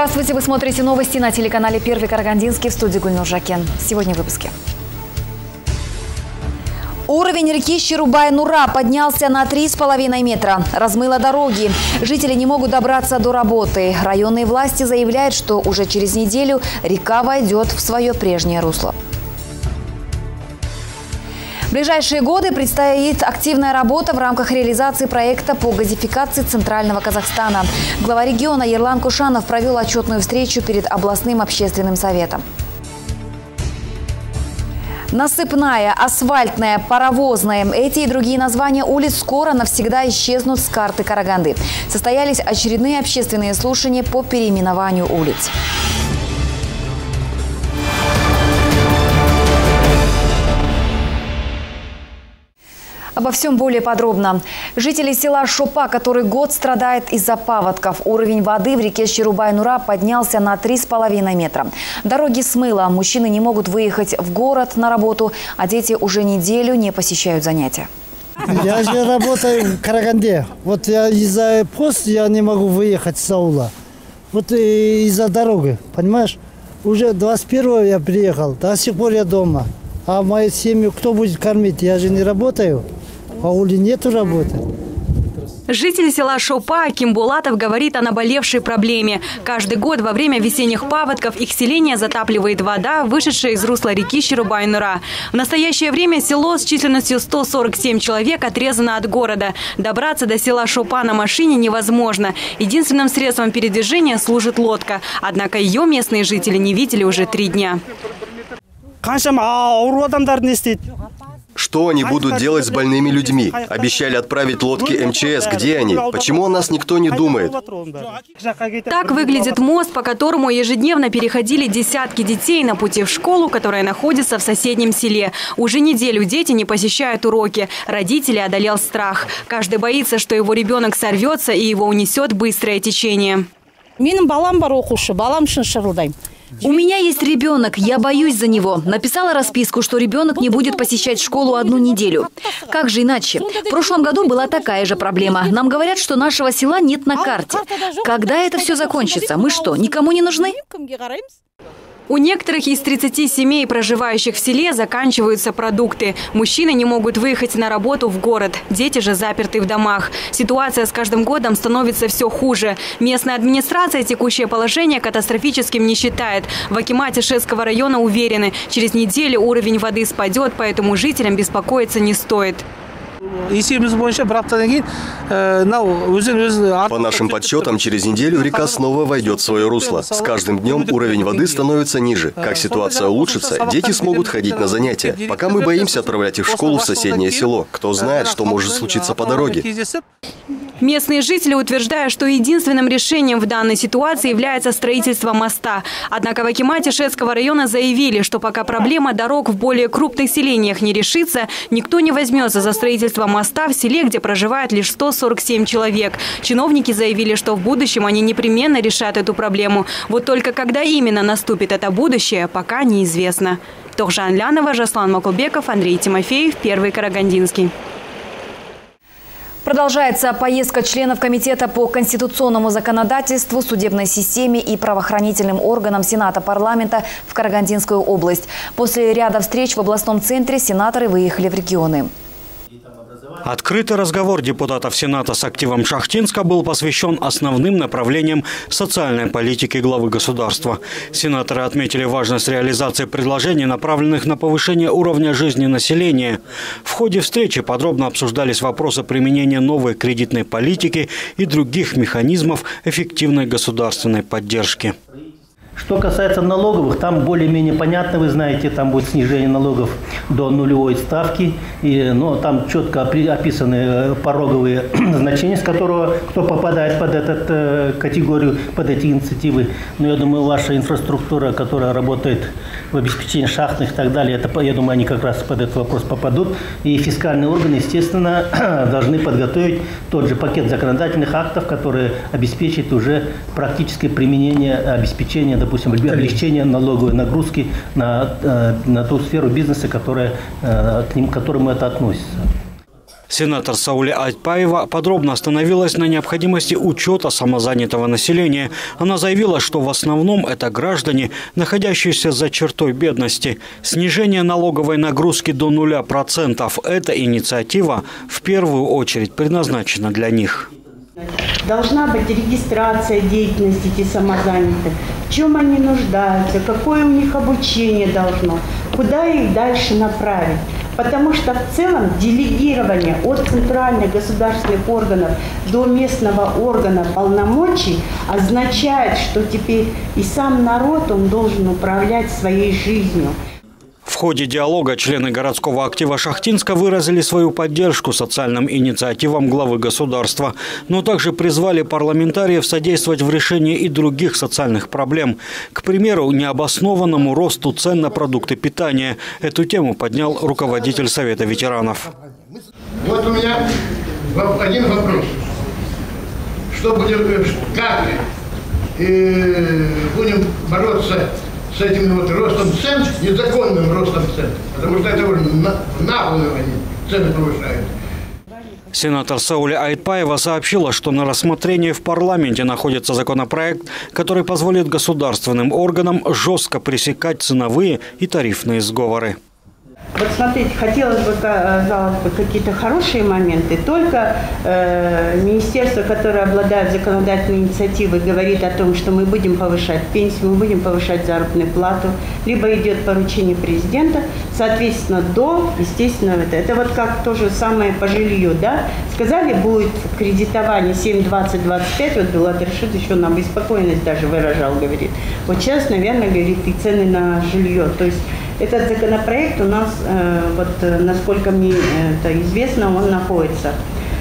Здравствуйте, вы смотрите новости на телеканале Первый Карагандинский, в студии Гульнур Жакен. Сегодня в выпуске. Уровень реки Щерубай-Нура поднялся на 3,5 метра. Размыло дороги. Жители не могут добраться до работы. Районные власти заявляют, что уже через неделю река войдет в свое прежнее русло. В ближайшие годы предстоит активная работа в рамках реализации проекта по газификации Центрального Казахстана. Глава региона Ерлан Кушанов провел отчетную встречу перед областным общественным советом. Насыпная, асфальтная, паровозная. Эти и другие названия улиц скоро навсегда исчезнут с карты Караганды. Состоялись очередные общественные слушания по переименованию улиц. Обо всем более подробно. Жители села Шопа, который год страдает из-за паводков. Уровень воды в реке Щерубай-Нура поднялся на 3,5 метра. Дороги смыло. Мужчины не могут выехать в город на работу, а дети уже неделю не посещают занятия. Я же работаю в Караганде. Вот я из-за пост я не могу выехать с аула. Вот из-за дороги, понимаешь? Уже 21-го я приехал, до сих пор я дома. А мою семью кто будет кормить? Я же не работаю. В ауле нету работы. Житель села Шопа Аким Булатов говорит о наболевшей проблеме. Каждый год во время весенних паводков их селение затапливает вода, вышедшая из русла реки Щерубай-Нура. В настоящее время село с численностью 147 человек отрезано от города. Добраться до села Шопа на машине невозможно. Единственным средством передвижения служит лодка. Однако ее местные жители не видели уже 3 дня. Что они будут делать с больными людьми? Обещали отправить лодки МЧС. Где они? Почему о нас никто не думает? Так выглядит мост, по которому ежедневно переходили десятки детей на пути в школу, которая находится в соседнем селе. Уже неделю дети не посещают уроки. Родители одолел страх. Каждый боится, что его ребенок сорвется и его унесет быстрое течение. У меня есть ребенок, я боюсь за него. Написала расписку, что ребенок не будет посещать школу 1 неделю. Как же иначе? В прошлом году была такая же проблема. Нам говорят, что нашего села нет на карте. Когда это все закончится? Мы что, никому не нужны? У некоторых из 30 семей, проживающих в селе, заканчиваются продукты. Мужчины не могут выехать на работу в город. Дети же заперты в домах. Ситуация с каждым годом становится все хуже. Местная администрация текущее положение катастрофическим не считает. В акимате Шецкого района уверены, через неделю уровень воды спадет, поэтому жителям беспокоиться не стоит. По нашим подсчетам, через неделю река снова войдет в свое русло. С каждым днем уровень воды становится ниже. Как ситуация улучшится, дети смогут ходить на занятия. Пока мы боимся отправлять их в школу в соседнее село. Кто знает, что может случиться по дороге. Местные жители утверждают, что единственным решением в данной ситуации является строительство моста. Однако в акимате Шецкого района заявили, что пока проблема дорог в более крупных селениях не решится, никто не возьмется за строительство моста в селе, где проживает лишь 147 человек. Чиновники заявили, что в будущем они непременно решат эту проблему. Вот только когда именно наступит это будущее, пока неизвестно. Тохжан Лянова, Жаслан Макулбеков, Андрей Тимофеев, Первый Карагандинский. Продолжается поездка членов Комитета по конституционному законодательству, судебной системе и правоохранительным органам Сената парламента в Карагандинскую область. После ряда встреч в областном центре сенаторы выехали в регионы. Открытый разговор депутатов Сената с активом Шахтинска был посвящен основным направлениям социальной политики главы государства. Сенаторы отметили важность реализации предложений, направленных на повышение уровня жизни населения. В ходе встречи подробно обсуждались вопросы применения новой кредитной политики и других механизмов эффективной государственной поддержки. Что касается налоговых, там более-менее понятно, вы знаете, там будет снижение налогов до 0 ставки. Но там четко описаны пороговые значения, с которого кто попадает под эту категорию, под эти инициативы. Но я думаю, ваша инфраструктура, которая работает в обеспечении шахтных и так далее, я думаю, они как раз под этот вопрос попадут. И фискальные органы, естественно, должны подготовить тот же пакет законодательных актов, которые обеспечат уже практическое применение, обеспечение, допустим, облегчение налоговой нагрузки на ту сферу бизнеса, к которому это относится. Сенатор Сауля Айтпаева подробно остановилась на необходимости учета самозанятого населения. Она заявила, что в основном это граждане, находящиеся за чертой бедности. Снижение налоговой нагрузки до 0% – эта инициатива в первую очередь предназначена для них. Должна быть регистрация деятельности этих самозанятых, в чем они нуждаются, какое у них обучение должно, куда их дальше направить. Потому что в целом делегирование от центральных государственных органов до местного органа полномочий означает, что теперь и сам народ он должен управлять своей жизнью. В ходе диалога члены городского актива Шахтинска выразили свою поддержку социальным инициативам главы государства, но также призвали парламентариев содействовать в решении и других социальных проблем. К примеру, необоснованному росту цен на продукты питания. Эту тему поднял руководитель Совета ветеранов. Вот у меня один вопрос. Что будем, как будем бороться с этим вот ростом цен, незаконным ростом цен, потому что это уже наглую они цены повышают. Сенатор Сауля Айтпаева сообщила, что на рассмотрении в парламенте находится законопроект, который позволит государственным органам жестко пресекать ценовые и тарифные сговоры. Вот смотрите, хотелось бы, казалось бы, какие-то хорошие моменты. Только министерство, которое обладает законодательной инициативой, говорит о том, что мы будем повышать пенсию, мы будем повышать заработную плату, либо идет поручение президента, соответственно, естественно, это вот как то же самое по жилью, да? Сказали, будет кредитование 7, 20, 25, вот Булат Рашид еще на обеспокоенность даже выражал, говорит. Вот сейчас, наверное, говорит, и цены на жилье. То есть этот законопроект у нас, вот насколько мне это известно, он находится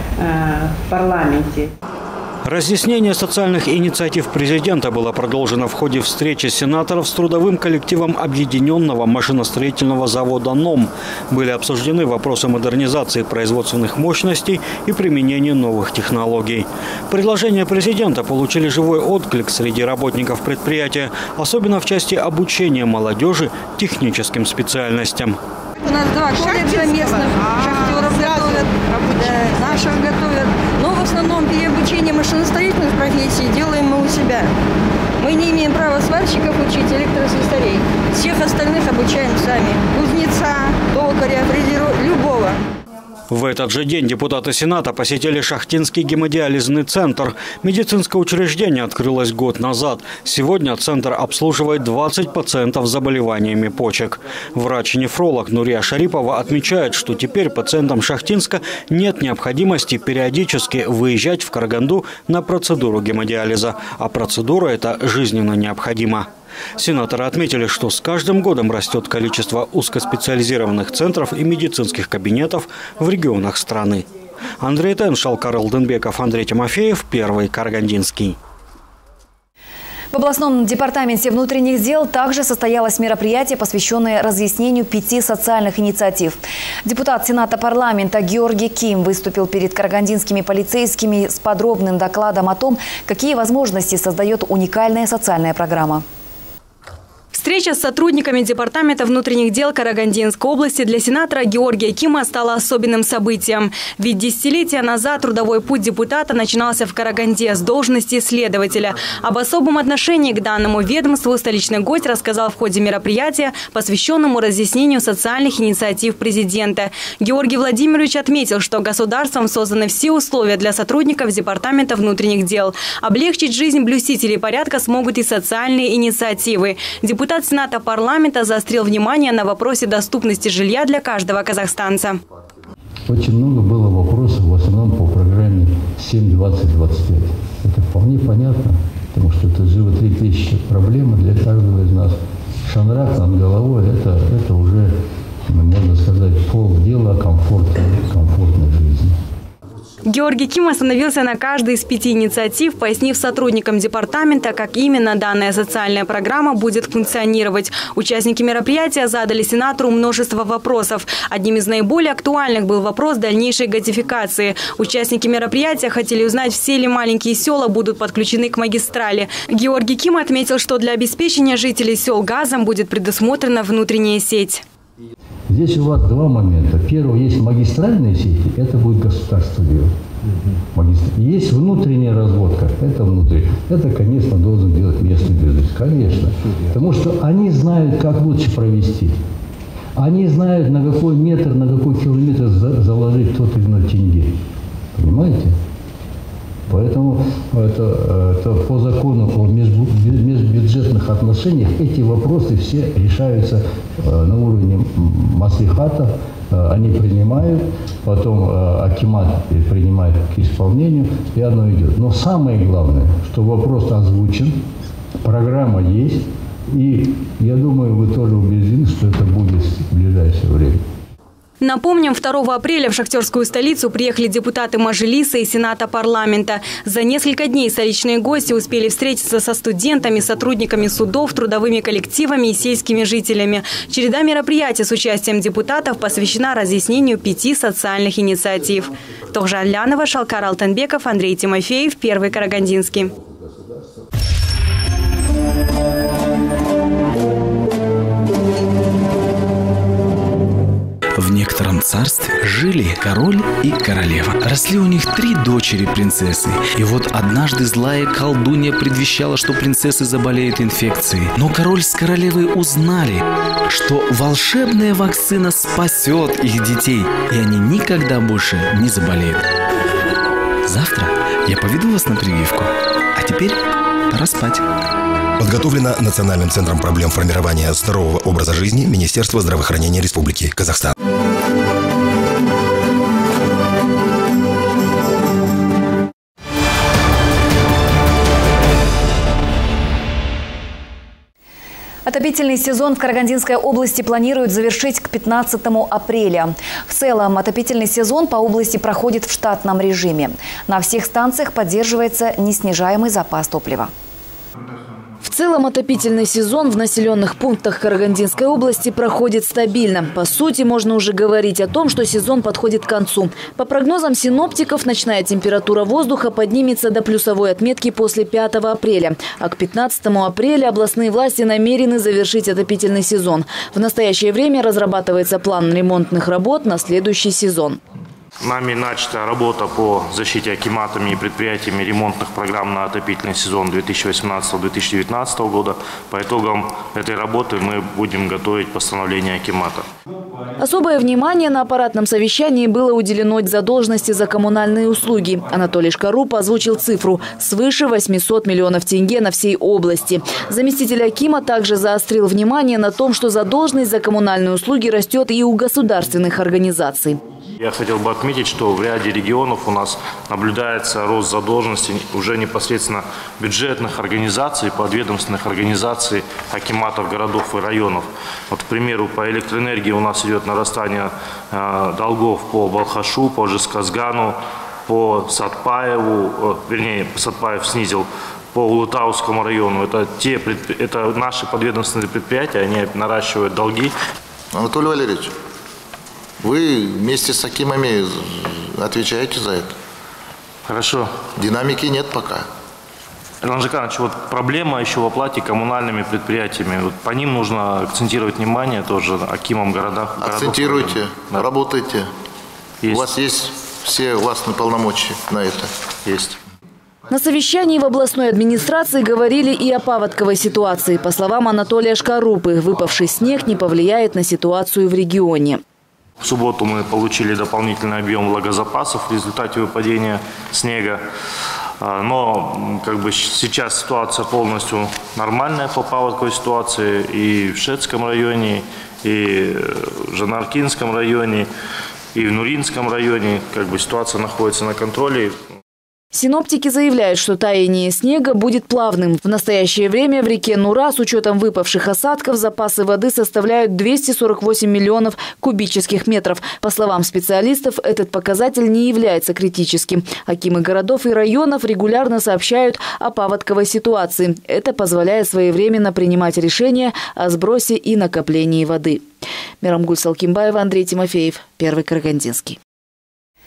в парламенте. Разъяснение социальных инициатив президента было продолжено в ходе встречи сенаторов с трудовым коллективом Объединенного машиностроительного завода НОМ. Были обсуждены вопросы модернизации производственных мощностей и применения новых технологий. Предложения президента получили живой отклик среди работников предприятия, особенно в части обучения молодежи техническим специальностям. У нас 2 колледжа местных, шахтеров готовят, наших готовят. Но в основном переобучение машиностроительных профессий делаем мы у себя. Мы не имеем права сварщиков учить, электрослесарей. Всех остальных обучаем сами. Кузнеца, токаря, фрезера, любого. В этот же день депутаты Сената посетили Шахтинский гемодиализный центр. Медицинское учреждение открылось год назад. Сегодня центр обслуживает 20 пациентов с заболеваниями почек. Врач-нефролог Нурия Шарипова отмечает, что теперь пациентам Шахтинска нет необходимости периодически выезжать в Караганду на процедуру гемодиализа. А процедура эта жизненно необходима. Сенаторы отметили, что с каждым годом растет количество узкоспециализированных центров и медицинских кабинетов в регионах страны. Андрей Тен, Шалкар Алденбеков, Андрей Тимофеев, Первый Карагандинский. В областном департаменте внутренних дел также состоялось мероприятие, посвященное разъяснению 5 социальных инициатив. Депутат Сената парламента Георгий Ким выступил перед карагандинскими полицейскими с подробным докладом о том, какие возможности создает уникальная социальная программа. Встреча с сотрудниками Департамента внутренних дел Карагандинской области для сенатора Георгия Кима стала особенным событием. Ведь десятилетия назад трудовой путь депутата начинался в Караганде с должности следователя. Об особом отношении к данному ведомству столичный гость рассказал в ходе мероприятия, посвященному разъяснению социальных инициатив президента. Георгий Владимирович отметил, что государством созданы все условия для сотрудников Департамента внутренних дел. Облегчить жизнь блюстителей порядка смогут и социальные инициативы. Депутат Сената парламента заострил внимание на вопросе доступности жилья для каждого казахстанца. Очень много было вопросов, в основном по программе 7-20-25. Это вполне понятно, потому что это живо 3000 проблемы для каждого из нас. Шанрак над головой – это уже, можно сказать, полдела комфортной жизни. Георгий Ким остановился на каждой из 5 инициатив, пояснив сотрудникам департамента, как именно данная социальная программа будет функционировать. Участники мероприятия задали сенатору множество вопросов. Одним из наиболее актуальных был вопрос дальнейшей газификации. Участники мероприятия хотели узнать, все ли маленькие села будут подключены к магистрали. Георгий Ким отметил, что для обеспечения жителей сел газом будет предусмотрена внутренняя сеть. Здесь у вас два момента. Первый, есть магистральные сети, это будет государство делать. Есть внутренняя разводка, это внутри. Это, конечно, должен делать местный бизнес, конечно. Потому что они знают, как лучше провести. Они знают, на какой метр, на какой километр заложить тот или иной тенге. Понимаете? Поэтому это по закону о межбюджетных отношениях эти вопросы все решаются на уровне маслихата. Они принимают, потом акимат принимает к исполнению, и оно идет. Но самое главное, что вопрос озвучен, программа есть, и я думаю, вы тоже убеждены, что это будет в ближайшее время. Напомним, 2 апреля в шахтерскую столицу приехали депутаты Мажилиса и Сената парламента. За несколько дней столичные гости успели встретиться со студентами, сотрудниками судов, трудовыми коллективами и сельскими жителями. Череда мероприятий с участием депутатов посвящена разъяснению 5 социальных инициатив. Тохжан Лянова, Шалкар Алтенбеков, Андрей Тимофеев, Первый Карагандинский. В некотором царстве жили король и королева. Росли у них 3 дочери-принцессы. И вот однажды злая колдунья предвещала, что принцессы заболеют инфекцией. Но король с королевой узнали, что волшебная вакцина спасет их детей, и они никогда больше не заболеют. Завтра я поведу вас на прививку. А теперь пора спать. Подготовлено Национальным центром проблем формирования здорового образа жизни Министерства здравоохранения Республики Казахстан. Отопительный сезон в Карагандинской области планируют завершить к 15 апреля. В целом, отопительный сезон по области проходит в штатном режиме. На всех станциях поддерживается неснижаемый запас топлива. В целом отопительный сезон в населенных пунктах Карагандинской области проходит стабильно. По сути, можно уже говорить о том, что сезон подходит к концу. По прогнозам синоптиков, ночная температура воздуха поднимется до плюсовой отметки после 5 апреля. А к 15 апреля областные власти намерены завершить отопительный сезон. В настоящее время разрабатывается план ремонтных работ на следующий сезон. Нами начата работа по защите акиматами и предприятиями ремонтных программ на отопительный сезон 2018-2019 года. По итогам этой работы мы будем готовить постановление акимата. Особое внимание на аппаратном совещании было уделено задолженности за коммунальные услуги. Анатолий Шкаруп озвучил цифру – свыше 800 миллионов тенге на всей области. Заместитель акима также заострил внимание на том, что задолженность за коммунальные услуги растет и у государственных организаций. Я хотел бы отметить, что в ряде регионов у нас наблюдается рост задолженности уже непосредственно бюджетных организаций, подведомственных организаций акиматов городов и районов. Вот, к примеру, по электроэнергии у нас идет нарастание долгов по Балхашу, по Жезказгану, по Сатпаеву, вернее, Сатпаев снизил, по Улутаускому району. Это наши подведомственные предприятия, они наращивают долги. Анатолий Валерьевич, вы вместе с акимами отвечаете за это? Хорошо. Динамики нет пока. Иван Жаканович, вот проблема еще в оплате коммунальными предприятиями. Вот по ним нужно акцентировать внимание тоже акимам городов. Акцентируйте, да. Работайте. Есть. У вас есть все властные полномочия на это? Есть. На совещании в областной администрации говорили и о паводковой ситуации. По словам Анатолия Шкарупы, выпавший снег не повлияет на ситуацию в регионе. В субботу мы получили дополнительный объем влагозапасов в результате выпадения снега. Но сейчас ситуация полностью нормальная по паводковой ситуации и в Шецком районе, и в Жанаркинском районе, и в Нуринском районе. Ситуация находится на контроле. Синоптики заявляют, что таяние снега будет плавным. В настоящее время в реке Нура с учетом выпавших осадков запасы воды составляют 248 миллионов кубических метров. По словам специалистов, этот показатель не является критическим. Акимы городов и районов регулярно сообщают о паводковой ситуации. Это позволяет своевременно принимать решения о сбросе и накоплении воды. Мирамгуль Салкимбаева, Андрей Тимофеев, Первый Карагандинский.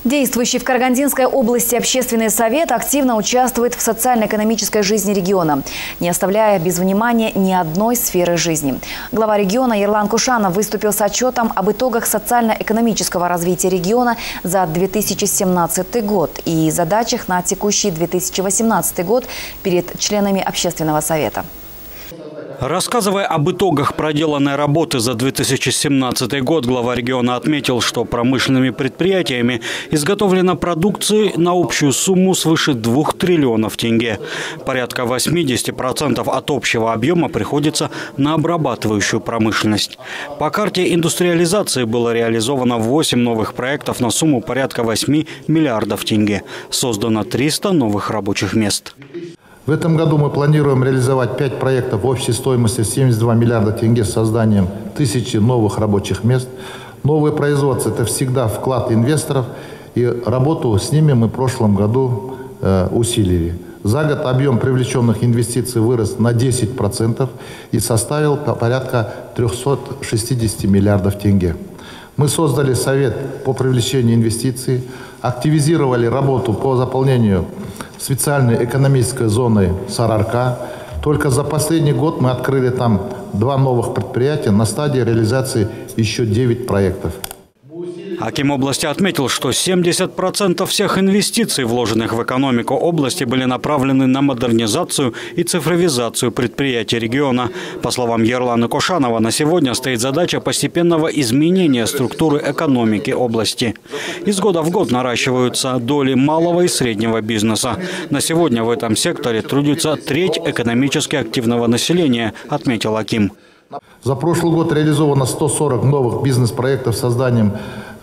Действующий в Карагандинской области общественный совет активно участвует в социально-экономической жизни региона, не оставляя без внимания ни одной сферы жизни. Глава региона Ерлан Кушанов выступил с отчетом об итогах социально-экономического развития региона за 2017 год и задачах на текущий 2018 год перед членами общественного совета. Рассказывая об итогах проделанной работы за 2017 год, глава региона отметил, что промышленными предприятиями изготовлено продукции на общую сумму свыше 2 триллионов тенге. Порядка 80% от общего объема приходится на обрабатывающую промышленность. По карте индустриализации было реализовано 8 новых проектов на сумму порядка 8 миллиардов тенге. Создано 300 новых рабочих мест. В этом году мы планируем реализовать 5 проектов общей стоимостью 72 миллиарда тенге с созданием 1000 новых рабочих мест. Новые производства – это всегда вклад инвесторов, и работу с ними мы в прошлом году усилили. За год объем привлеченных инвестиций вырос на 10% и составил порядка 360 миллиардов тенге. Мы создали совет по привлечению инвестиций, активизировали работу по заполнению специальной экономической зоны Сарыарка. Только за последний год мы открыли там 2 новых предприятия, на стадии реализации еще 9 проектов. Аким области отметил, что 70% всех инвестиций, вложенных в экономику области, были направлены на модернизацию и цифровизацию предприятий региона. По словам Ерлана Кушанова, на сегодня стоит задача постепенного изменения структуры экономики области. Из года в год наращиваются доли малого и среднего бизнеса. На сегодня в этом секторе трудится треть экономически активного населения, отметил Аким. За прошлый год реализовано 140 новых бизнес-проектов с созданием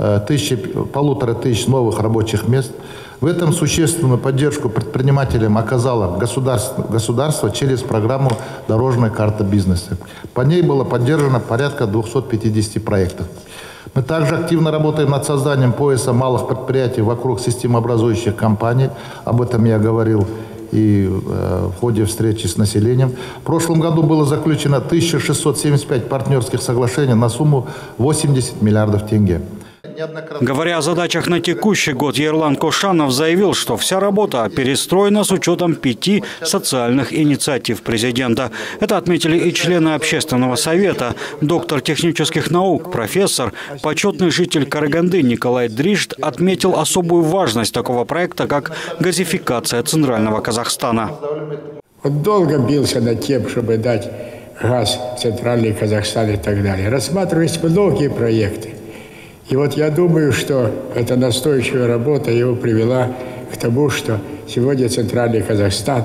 1500 новых рабочих мест. В этом существенную поддержку предпринимателям оказало государство через программу «Дорожная карта бизнеса». По ней было поддержано порядка 250 проектов. Мы также активно работаем над созданием пояса малых предприятий вокруг системообразующих компаний. Об этом я говорил и в ходе встречи с населением. В прошлом году было заключено 1675 партнерских соглашений на сумму 80 миллиардов тенге. Говоря о задачах на текущий год, Ерлан Кушанов заявил, что вся работа перестроена с учетом 5 социальных инициатив президента. Это отметили и члены общественного совета. Доктор технических наук, профессор, почетный житель Караганды Николай Дрижд отметил особую важность такого проекта, как газификация Центрального Казахстана. Он долго бился над тем, чтобы дать газ в Центральный Казахстан и так далее. Рассматривались многие проекты. И вот я думаю, что эта настойчивая работа его привела к тому, что сегодня Центральный Казахстан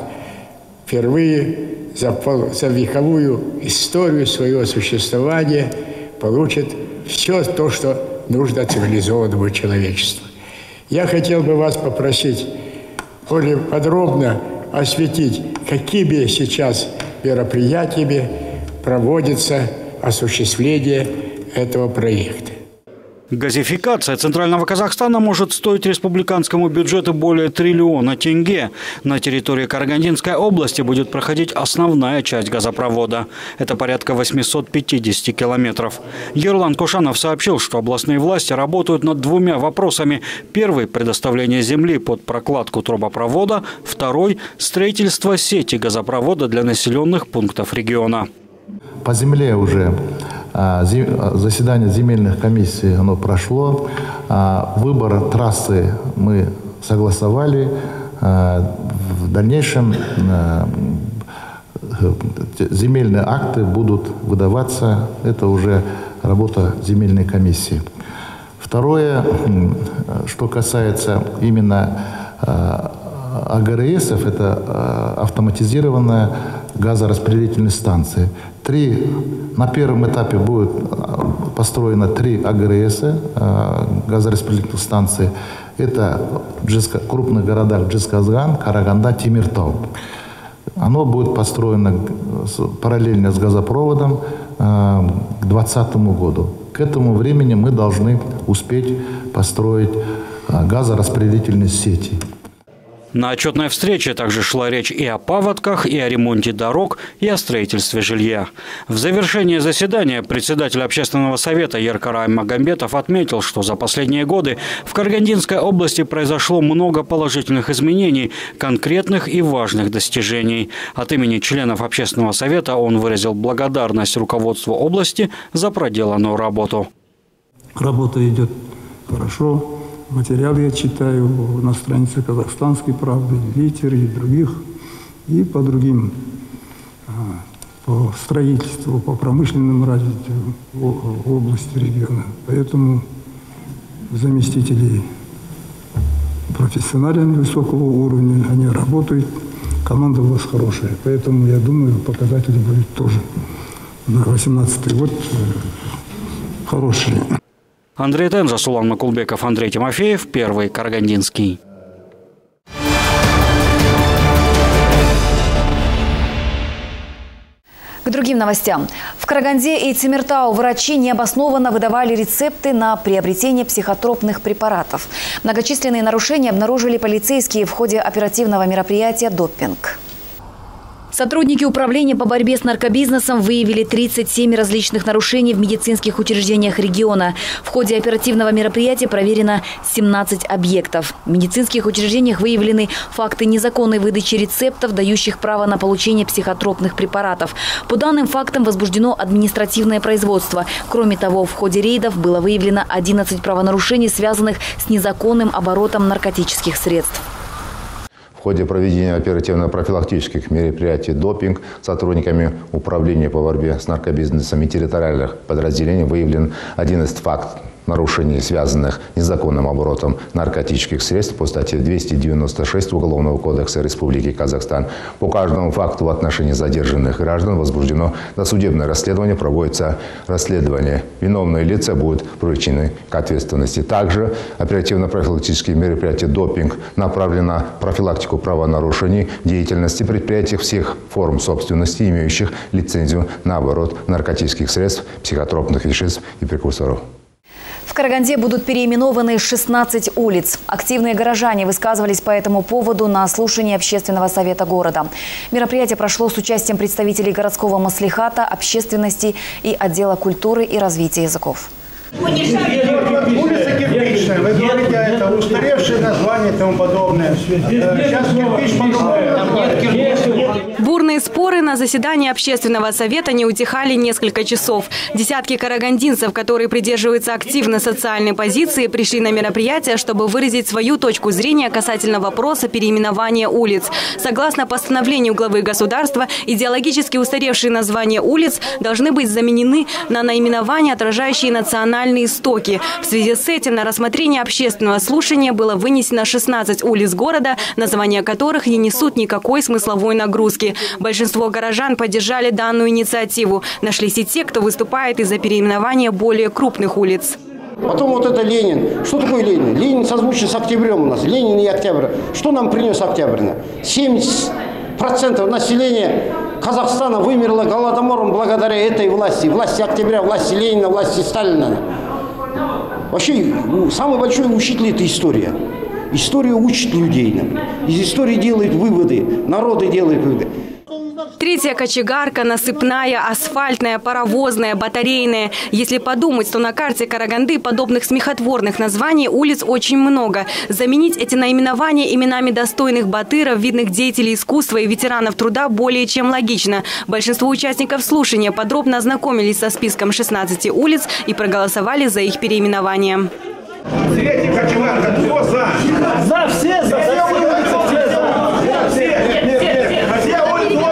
впервые за вековую историю своего существования получит все то, что нужно цивилизованному человечеству. Я хотел бы вас попросить более подробно осветить, какими сейчас мероприятиями проводится осуществление этого проекта. Газификация Центрального Казахстана может стоить республиканскому бюджету более триллиона тенге. На территории Карагандинской области будет проходить основная часть газопровода. Это порядка 850 километров. Ерлан Кушанов сообщил, что областные власти работают над 2 вопросами. Первый – предоставление земли под прокладку трубопровода. Второй – строительство сети газопровода для населенных пунктов региона. По земле уже заседание земельных комиссий оно прошло. Выбор трассы мы согласовали. В дальнейшем земельные акты будут выдаваться. Это уже работа земельной комиссии. Второе, что касается именно АГРСов, это автоматизированная газораспределительная станция. На первом этапе будет построено 3 АГРС, газораспределительных станций. Это в крупных городах Джесказган, Караганда, Темиртау. Оно будет построено параллельно с газопроводом к 2020 году. К этому времени мы должны успеть построить газораспределительные сети. На отчетной встрече также шла речь и о паводках, и о ремонте дорог, и о строительстве жилья. В завершении заседания председатель общественного совета Еркарай Магомбетов отметил, что за последние годы в Карагандинской области произошло много положительных изменений, конкретных и важных достижений. От имени членов общественного совета он выразил благодарность руководству области за проделанную работу. Работа идет хорошо. Материал я читаю на странице «Казахстанской правды», «Ветер» и других, и по другим, по строительству, по промышленному развитию области, региона. Поэтому заместители профессиональные высокого уровня, они работают, команда у вас хорошая. Поэтому, я думаю, показатели будут тоже на 2018 год хорошие. Андрей Тенза, Сулан Макулбеков, Андрей Тимофеев, Первый Карагандинский. К другим новостям. В Караганде и Темиртау врачи необоснованно выдавали рецепты на приобретение психотропных препаратов. Многочисленные нарушения обнаружили полицейские в ходе оперативного мероприятия «Допинг». Сотрудники управления по борьбе с наркобизнесом выявили 37 различных нарушений в медицинских учреждениях региона. В ходе оперативного мероприятия проверено 17 объектов. В медицинских учреждениях выявлены факты незаконной выдачи рецептов, дающих право на получение психотропных препаратов. По данным фактам возбуждено административное производство. Кроме того, в ходе рейдов было выявлено 11 правонарушений, связанных с незаконным оборотом наркотических средств. В ходе проведения оперативно-профилактических мероприятий «Допинг» сотрудниками Управления по борьбе с наркобизнесом и территориальных подразделений выявлен 11 фактов нарушений, связанных с незаконным оборотом наркотических средств по статье 296 Уголовного кодекса Республики Казахстан. По каждому факту в отношении задержанных граждан возбуждено досудебное расследование, проводится расследование. Виновные лица будут привлечены к ответственности. Также оперативно-профилактические мероприятия «Допинг» направлены на профилактику правонарушений в деятельности предприятий всех форм собственности, имеющих лицензию на оборот наркотических средств, психотропных веществ и прекурсоров. В Караганде будут переименованы 16 улиц. Активные горожане высказывались по этому поводу на слушании общественного совета города. Мероприятие прошло с участием представителей городского маслихата, общественности и отдела культуры и развития языков. Улица кирпичная, вы говорите, это устаревшее название и тому подобное. Сейчас кирпич по-другому. Бурные споры на заседании общественного совета не утихали несколько часов. Десятки карагандинцев, которые придерживаются активно социальной позиции, пришли на мероприятие, чтобы выразить свою точку зрения касательно вопроса переименования улиц. Согласно постановлению главы государства, идеологически устаревшие названия улиц должны быть заменены на наименования, отражающие национальные истоки. В связи с этим на рассмотрение общественного слушания было вынесено 16 улиц города, названия которых не несут никакой смысловой нагрузки. Большинство горожан поддержали данную инициативу. Нашлись и те, кто выступает из-за переименования более крупных улиц. Потом вот это Ленин. Что такое Ленин? Ленин созвучен с октябрем у нас. Ленин и октябрь. Что нам принес октябрь? 70% населения Казахстана вымерло голодомором благодаря этой власти. Власти октября, власти Ленина, власти Сталина. Вообще, самый большой учитель – это история. История учит людей. Из истории делают выводы, народы делают выводы. Третья кочегарка, насыпная, асфальтная, паровозная, батарейная. Если подумать, то на карте Караганды подобных смехотворных названий улиц очень много. Заменить эти наименования именами достойных батыров, видных деятелей искусства и ветеранов труда более чем логично. Большинство участников слушания подробно ознакомились со списком 16 улиц и проголосовали за их переименование. Третья кочегарка, кто за? За все, за все улицы, все за. Все улицы.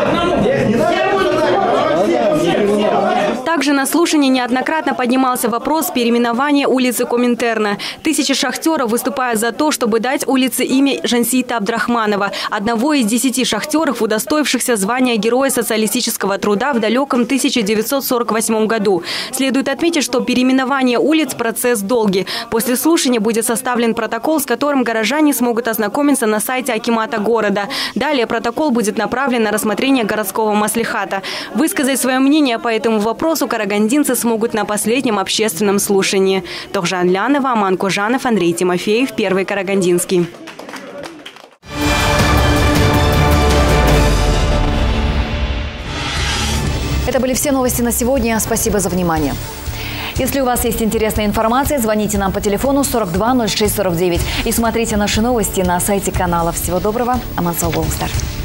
Также на слушании неоднократно поднимался вопрос переименования улицы Коминтерна. Тысячи шахтеров выступают за то, чтобы дать улице имя Жансиита Абдрахманова, одного из 10 шахтеров, удостоившихся звания Героя социалистического труда в далеком 1948 году. Следует отметить, что переименование улиц – процесс долгий. После слушания будет составлен протокол, с которым горожане смогут ознакомиться на сайте акимата города. Далее протокол будет направлен на рассмотрение городского маслихата. Высказать свое мнение по этому вопросу карагандинцы смогут на последнем общественном слушании. Тохжан Лянова, Аман Кужанов, Андрей Тимофеев, Первый Карагандинский. Это были все новости на сегодня. Спасибо за внимание. Если у вас есть интересная информация, звоните нам по телефону 42 06 49 и смотрите наши новости на сайте канала. Всего доброго. Аман Сау Болыңыздар.